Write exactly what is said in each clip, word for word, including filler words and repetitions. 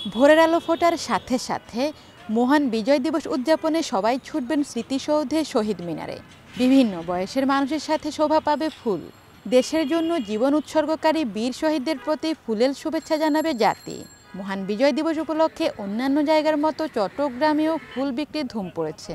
ভোরের আলো ফোটার সাথে সাথে মহান বিজয় দিবস উদযাপনে সবাই ছুটবেন স্মৃতিসৌধে শহীদ মিনারে। বিভিন্ন বয়সের মানুষের সাথে শোভা পাবে ফুল। দেশের জন্য জীবন উৎসর্গকারী বীর শহীদদের প্রতি ফুলেল শুভেচ্ছা জানাবে জাতি। মহান বিজয় দিবস উপলক্ষে অন্যান্য জায়গার মতো চট্টগ্রামেও ফুল বিক্রির ধুম পড়েছে।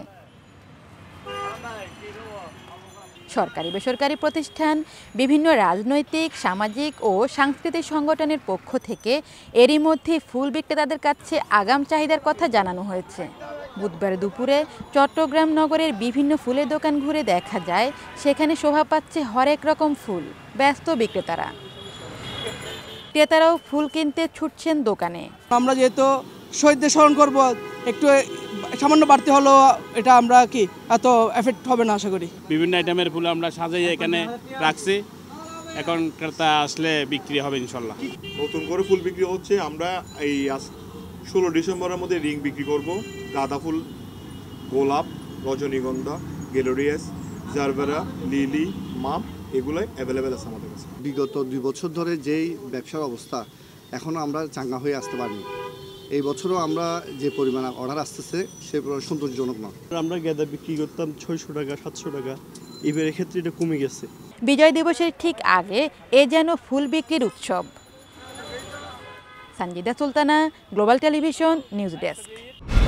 সরকারি বেসরকারি প্রতিষ্ঠান, বিভিন্ন রাজনৈতিক, সামাজিক ও সাংস্কৃতিক সংগঠনের পক্ষ থেকে এরই মধ্যে ফুল বিক্রেতাদের কাছে আগাম চাহিদার কথা জানানো হয়েছে। বুধবার দুপুরে চট্টগ্রাম নগরের বিভিন্ন ফুলের দোকান ঘুরে দেখা যায় সেখানে শোভা পাচ্ছে হরেক রকম ফুল। ব্যস্ত বিক্রেতারা, ক্রেতারাও ফুল কিনতে ছুটছেন দোকানে। আমরা যেহেতু শহীদদের স্মরণ করব, একটু সামান্য বাড়তি হলো, এটা আমরা কি এত এফেক্ট হবে না আশা করি। বিভিন্ন আইটেমের ফুল আমরা সাজাই এখানে রাখছি, এখন ক্রেতা আসলে বিক্রি হবে ইনশাল্লাহ। নতুন করে ফুল বিক্রি হচ্ছে। আমরা এই ষোলো ডিসেম্বরের মধ্যে রিং বিক্রি করব। গাঁদা ফুল, গোলাপ, রজনীগন্ধা, গ্যালোরিয়াস, জারবেরা, লিলি, মাপ এগুলোই অ্যাভেলেবেল আছে আমাদের কাছে। বিগত দুই বছর ধরে যেই ব্যবসার অবস্থা, এখনও আমরা চাঙ্গা হয়ে আসতে পারিনি। এই বছরও আমরা যে পরিমাণ অর্ডার আসতেছে সে পরিমাণ সন্তোষজনক নয়। আমরা গাঁদা বিক্রি করতাম ছয়শো টাকা সাতশো টাকা, এবার ক্ষেত্রে এটা কমে গেছে। বিজয় দিবসের ঠিক আগে এ যেন ফুল বিক্রির উৎসব। Sanjida Sultana, global television, news desk.